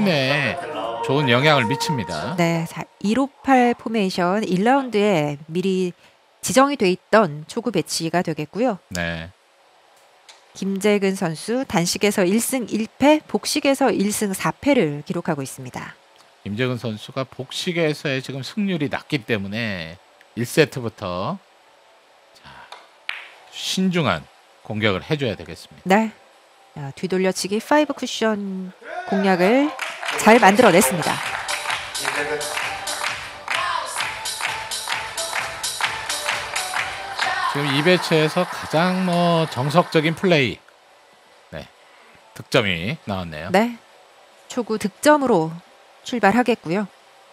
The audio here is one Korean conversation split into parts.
승리에 좋은 영향을 미칩니다. 네, 158 포메이션 1라운드에 미리 지정이 돼 있던 초구 배치가 되겠고요. 네. 김재근 선수 단식에서 1승 1패, 복식에서 1승 4패를 기록하고 있습니다. 김재근 선수가 복식에서의 지금 승률이 낮기 때문에 1세트부터 신중한 공격을 해줘야 되겠습니다. 네, 뒤돌려치기 5 쿠션 공략을 잘 만들어냈습니다. 지금 이 배치에서 가장 정석적인 플레이, 네, 득점이 나왔네요. 네, 초구 득점으로 출발하겠고요.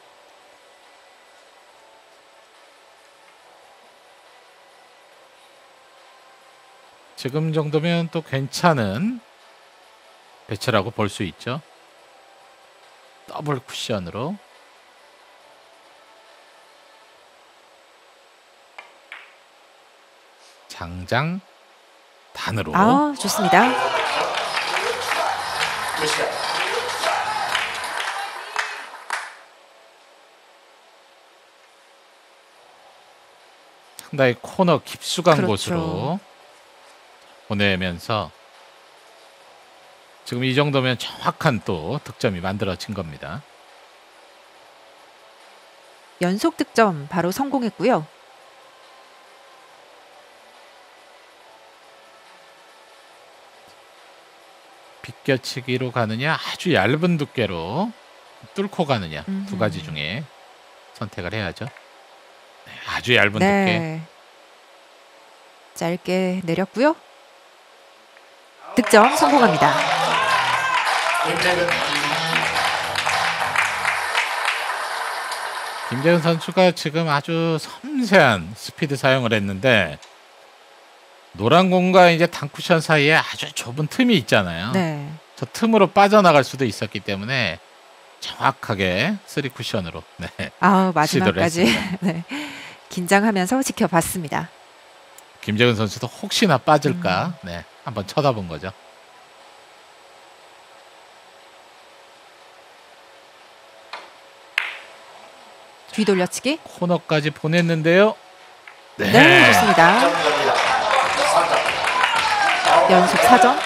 지금 정도면 또 괜찮은 배치라고 볼 수 있죠. 더블 쿠션으로. 장장 단으로. 아, 좋습니다. 상당히 코너 깊숙한 그렇죠. 곳으로 보내면서 지금 이 정도면 정확한 또 득점이 만들어진 겁니다. 연속 득점 바로 성공했고요. 비껴치기로 가느냐 아주 얇은 두께로 뚫고 가느냐 두 가지 중에 선택을 해야죠. 네, 아주 얇은 두께. 네, 짧게 내렸고요. 득점 성공합니다. 김재근 선수가 지금 아주 섬세한 스피드 사용을 했는데 노란 공과 이제 단쿠션 사이에 아주 좁은 틈이 있잖아요. 네, 저 틈으로 빠져나갈 수도 있었기 때문에 정확하게 3쿠션으로 네, 아, 시도를 마지막까지 했습니다. 네, 긴장하면서 지켜봤습니다. 김재근 선수도 혹시나 빠질까 네, 한번 쳐다본 거죠. 뒤돌려치기. 코너까지 보냈는데요. 네, 네, 좋습니다. 연속 4점.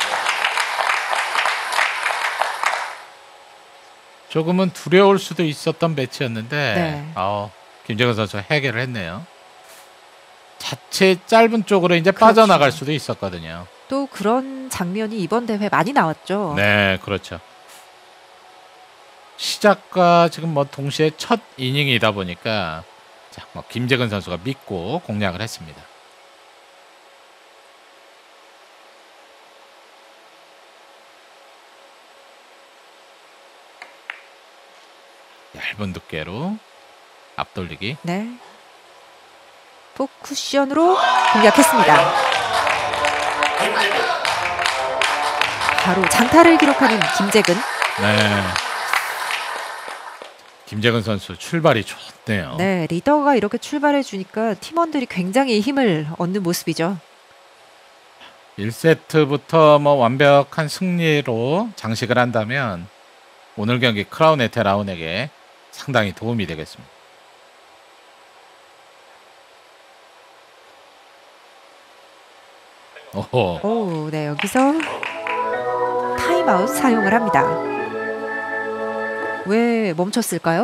조금은 두려울 수도 있었던 매치였는데 네. 김재근 선수가 해결을 했네요. 자체 짧은 쪽으로 이제 그렇죠. 빠져나갈 수도 있었거든요. 또 그런 장면이 이번 대회 많이 나왔죠. 네, 그렇죠. 시작과 지금 동시에 첫 이닝이다 보니까 자, 김재근 선수가 믿고 공략을 했습니다. 얇은 두께로 앞돌리기. 네. 포쿠션으로 공략했습니다. 바로 장타를 기록하는 김재근. 네. 김재근 선수 출발이 좋네요. 네, 리더가 이렇게 출발해 주니까 팀원들이 굉장히 힘을 얻는 모습이죠. 1세트부터 완벽한 승리로 장식을 한다면 오늘 경기 크라운 에테 라운에게 상당히 도움이 되겠습니다. 오호. 오, 네, 여기서 타임아웃 사용을 합니다. 왜 멈췄을까요?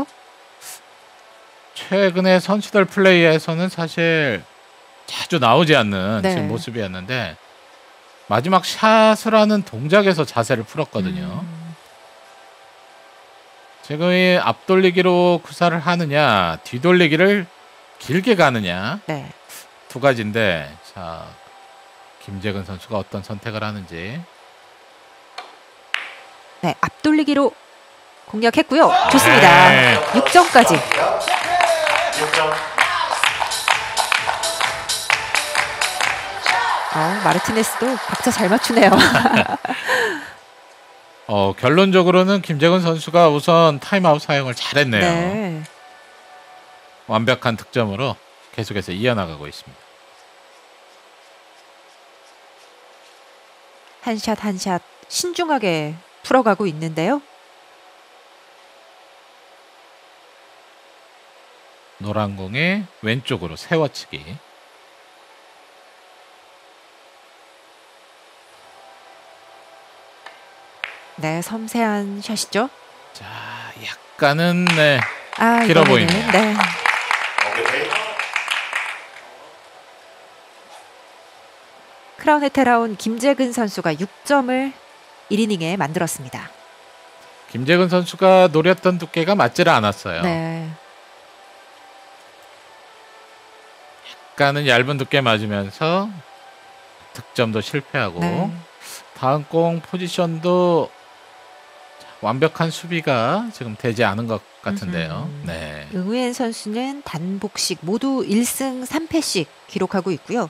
최근에 선수들 플레이에서는 사실 자주 나오지 않는 네. 지금 모습이었는데 마지막 샷을 하는 동작에서 자세를 풀었거든요. 지금 이 앞돌리기로 구사를 하느냐 뒤돌리기를 길게 가느냐 네. 두 가지인데 자 김재근 선수가 어떤 선택을 하는지. 네, 앞돌리기로 공략했고요. 좋습니다. 네. 6점까지. 마르티네스도 박자 잘 맞추네요. 결론적으로는 김재근 선수가 우선 타임아웃 사용을 잘했네요. 네. 완벽한 득점으로 계속해서 이어나가고 있습니다. 한 샷 한 샷 신중하게 풀어가고 있는데요. 노란 공에 왼쪽으로 세워치기. 네, 섬세한 샷이죠. 자, 약간은 네, 아, 길어 이번에는 보이네요. 네. 크라운 헤테라운 김재근 선수가 6점을 1이닝에 만들었습니다. 김재근 선수가 노렸던 두께가 맞지를 않았어요. 네. 약간은 얇은 두께 맞으면서 득점도 실패하고 네. 다음 공 포지션도 완벽한 수비가 지금 되지 않은 것 같은데요. 네. 응우엔 선수는 단복식 모두 1승 3패씩 기록하고 있고요.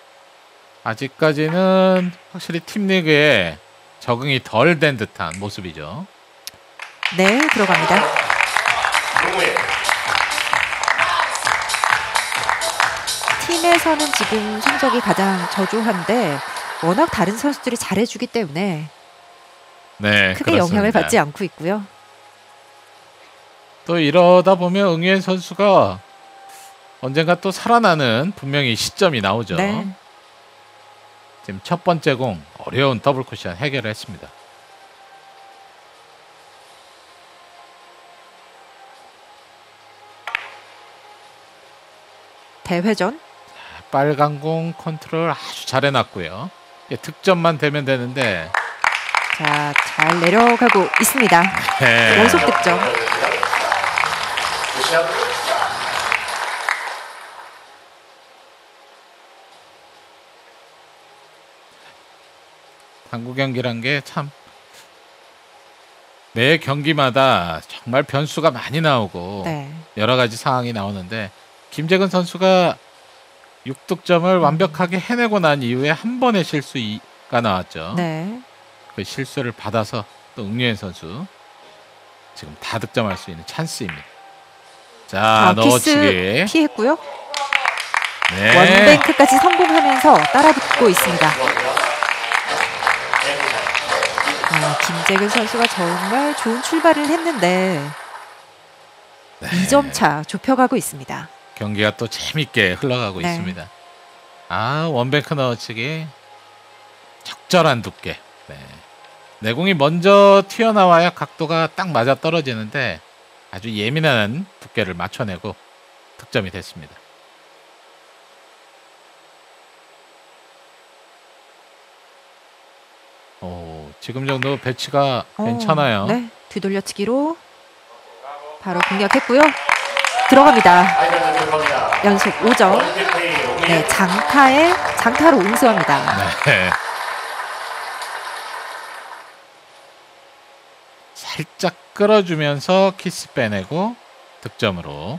아직까지는 확실히 팀 리그에 적응이 덜 된 듯한 모습이죠. 네, 들어갑니다. 팀에서는 지금 성적이 가장 저조한데 워낙 다른 선수들이 잘해주기 때문에 네, 크게 그렇습니다. 영향을 받지 않고 있고요. 또 이러다 보면 응유엔 선수가 언젠가 또 살아나는 분명히 시점이 나오죠. 네. 지금 첫 번째 공 어려운 더블 쿠션 해결을 했습니다. 대회전. 빨간 공 컨트롤 아주 잘 해놨고요. 득점만 되면 되는데 자, 잘 내려가고 있습니다. 네. 연속 득점. 당구 경기란 게 참 매 경기마다 정말 변수가 많이 나오고 네. 여러 가지 상황이 나오는데 김재근 선수가 6득점을 완벽하게 해내고 난 이후에 한 번의 실수가 나왔죠. 네. 그 실수를 받아서 또 응유엔 선수 지금 다 득점할 수 있는 찬스입니다. 자, 넣어치기. 키스 피했고요. 네. 원뱅크까지 성공하면서 따라붙고 있습니다. 김재근 선수가 정말 좋은 출발을 했는데 네. 2점 차 좁혀가고 있습니다. 경기가 또 재밌게 흘러가고 네. 있습니다. 아, 원뱅크 넣어치기 적절한 두께. 네. 내공이 먼저 튀어나와야 각도가 딱 맞아 떨어지는데 아주 예민한 두께를 맞춰내고 득점이 됐습니다. 오, 지금 정도 배치가 괜찮아요. 네, 뒤돌려치기로 바로 공략했고요. 들어갑니다. 연속 5점. 네, 장타로 응수합니다. 네. 살짝 끌어주면서 키스 빼내고 득점으로.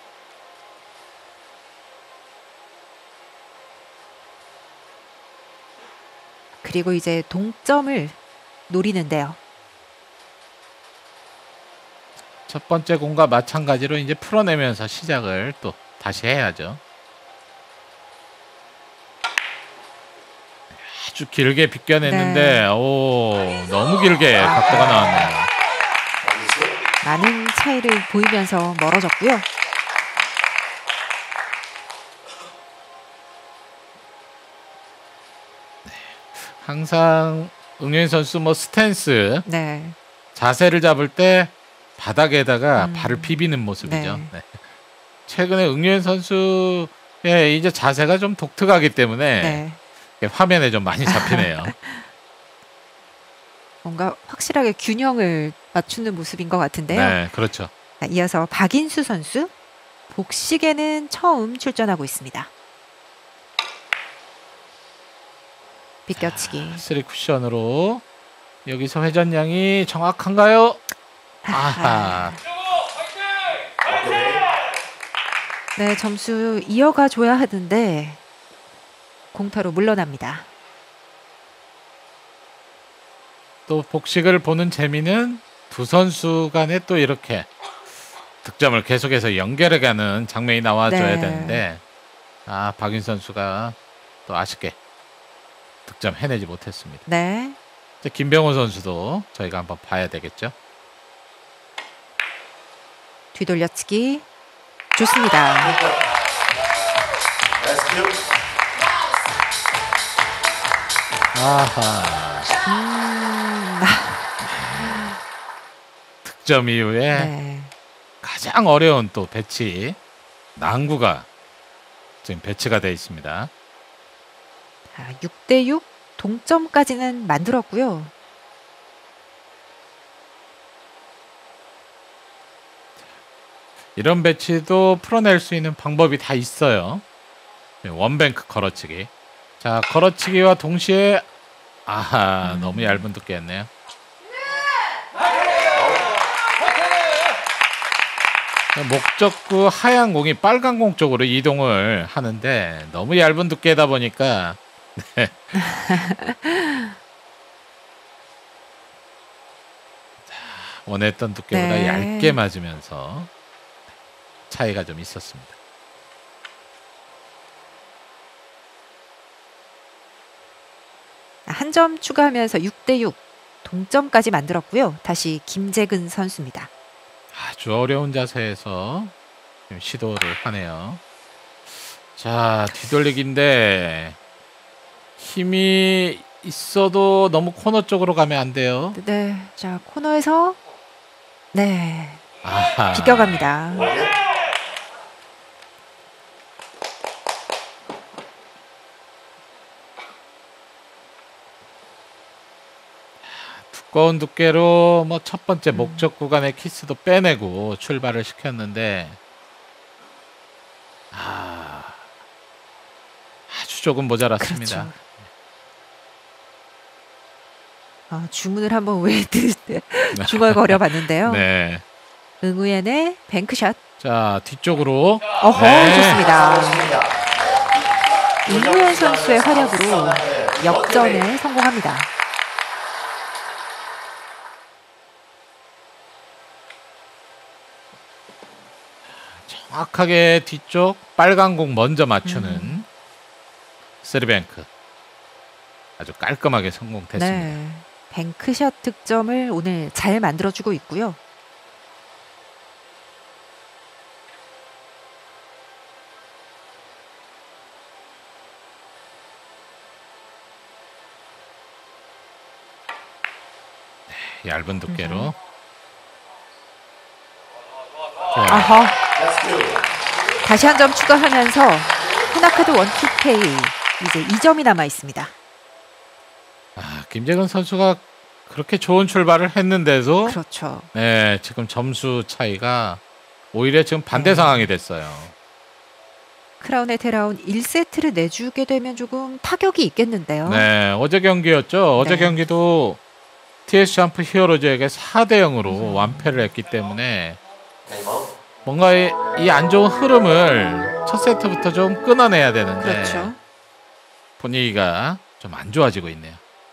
그리고 이제 동점을 노리는데요. 첫 번째 공과 마찬가지로 이제 풀어내면서 시작을 또 다시 해야죠. 아주 길게 비껴냈는데 네. 오, 너무 길게 각도가 나왔네요. 많은 차이를 보이면서 멀어졌고요. 항상 응유엔 선수 뭐 스탠스 네. 자세를 잡을 때 바닥에다가 발을 비비는 모습이죠. 네. 네. 최근에 응유엔 선수의 이제 자세가 좀 독특하기 때문에 네. 화면에 좀 많이 잡히네요. 뭔가 확실하게 균형을 맞추는 모습인 것 같은데요. 네, 그렇죠. 자, 이어서 박인수 선수 복식에는 처음 출전하고 있습니다. 비껴치기. 3 쿠션으로 여기서 회전량이 정확한가요? 아하. 네, 점수 이어가 줘야 하는데 공타로 물러납니다. 또 복식을 보는 재미는 두 선수 간에 또 이렇게 득점을 계속해서 연결해가는 장면이 나와줘야 네. 되는데 아, 박인 선수가 또 아쉽게 득점 해내지 못했습니다. 네. 이제 김병호 선수도 저희가 한번 봐야 되겠죠. 뒤돌려치기 좋습니다. 아하. 득점 이후에 네. 가장 어려운 또 배치 난구가 지금 배치가 되어 있습니다. 6대6 동점까지는 만들었고요. 이런 배치도 풀어낼 수 있는 방법이 다 있어요. 원뱅크 걸어치기. 자, 걸어치기와 동시에 아하, 너무 얇은 두께였네요. 목적구 하얀 공이 빨간 공 쪽으로 이동을 하는데 너무 얇은 두께다 보니까 네. 원했던 두께보다 네. 얇게 맞으면서 차이가 좀 있었습니다. 한 점 추가하면서 6대6 동점까지 만들었고요. 다시 김재근 선수입니다. 아주 어려운 자세에서 지금 시도를 하네요. 자, 뒤돌리기인데 힘이 있어도 너무 코너 쪽으로 가면 안 돼요. 네, 자 코너에서 네 아하. 비껴갑니다. 두꺼운 두께로 뭐 첫 번째 목적 구간의 키스도 빼내고 출발을 시켰는데 아주 조금 모자랐습니다. 그렇죠. 주문을 한번 외듯 중얼거려 봤는데요. 네. 응우엔의 뱅크샷. 자, 뒤쪽으로. 어허, 네. 좋습니다. 응우엔 선수의 활약으로 역전에 성공합니다. 정확하게 뒤쪽 빨간 공 먼저 맞추는 쓰리뱅크. 아주 깔끔하게 성공됐습니다. 네, 뱅크샷 득점을 오늘 잘 만들어주고 있고요. 네, 얇은 두께로. 아하. 다시 한 점 추가하면서 하나카드 원투페이 이제 2점이 남아 있습니다. 김재근 선수가 그렇게 좋은 출발을 했는데도 그렇죠. 네, 지금 점수 차이가 오히려 지금 반대 상황이 됐어요. 크라운의 테라운 1세트를 내주게 되면 조금 타격이 있겠는데요. 네, 어제 경기였죠. 어제 네. 경기도 TS 점프 히어로즈에게 4대 0으로 완패를 했기 때문에 뭔가 이 안 좋은 흐름을 첫 세트부터 좀 끊어내야 되는데 그렇죠. 분위기가 좀 안 좋아지고 있네요.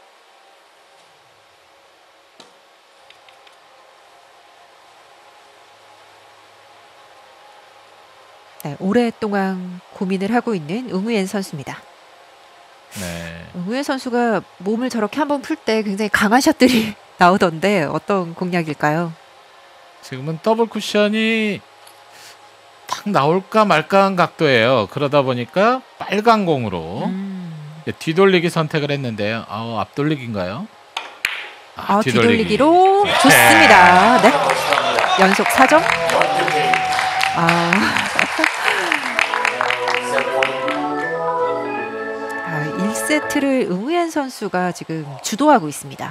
네, 오랫동안 고민을 하고 있는 응우엔 선수입니다. 네. 응우엔 선수가 몸을 저렇게 한번 풀 때 굉장히 강한 샷들이 나오던데 어떤 공략일까요? 지금은 더블 쿠션이 탁 나올까 말까한 각도예요. 그러다 보니까 빨간 공으로 뒤돌리기 선택을 했는데요. 앞돌리기인가요? 뒤돌리기로 좋습니다. 네. 연속 4점. 1세트를 응우엔 선수가 지금 주도하고 있습니다.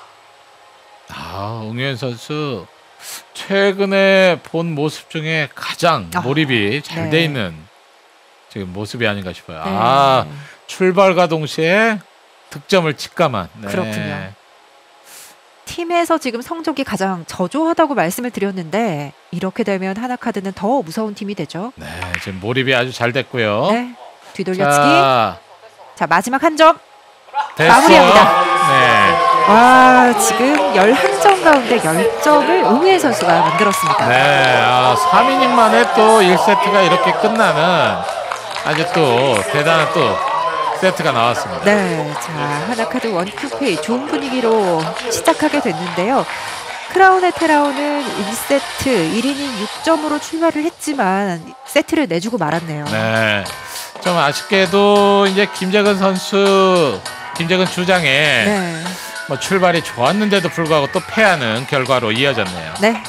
응우엔 선수 최근에 본 모습 중에 가장 몰입이 잘 돼 있는 지금 모습이 아닌가 싶어요. 네. 출발과 동시에 득점을 직감한. 네. 그렇군요. 팀에서 지금 성적이 가장 저조하다고 말씀을 드렸는데 이렇게 되면 하나카드는 더 무서운 팀이 되죠. 네, 지금 몰입이 아주 잘 됐고요. 네, 뒤돌려치기. 자, 마지막 한 점. 됐어. 마무리합니다. 네. 와, 지금 11점 가운데 10점을 응우엔 선수가 만들었습니다. 네, 3이닝 만에 또 1세트가 이렇게 끝나는 아주 또 대단한 또 세트가 나왔습니다. 네, 자 하나카드 원큐페이 좋은 분위기로 시작하게 됐는데요. 크라운의 테라오는 1세트 1이닝 6점으로 출발을 했지만 세트를 내주고 말았네요. 네. 좀 아쉽게도 이제 김재근 선수, 김재근 주장의 네. 뭐 출발이 좋았는데도 불구하고 또 패하는 결과로 이어졌네요. 네.